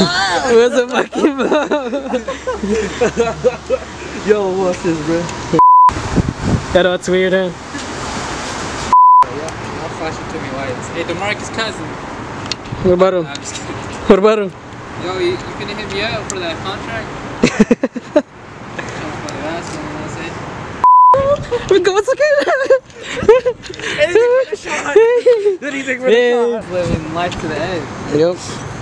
What's a fucking bomb? Yo, what's this, bro? That what's weird, huh? I'll flash it to me lights. Hey, DeMarcus Cousin. What about him? I'm just kidding. What about him? Yo, you finna hit me up for that contract? It's okay. Anything for the shot. Anything for the shot. Living life to the end. Yep.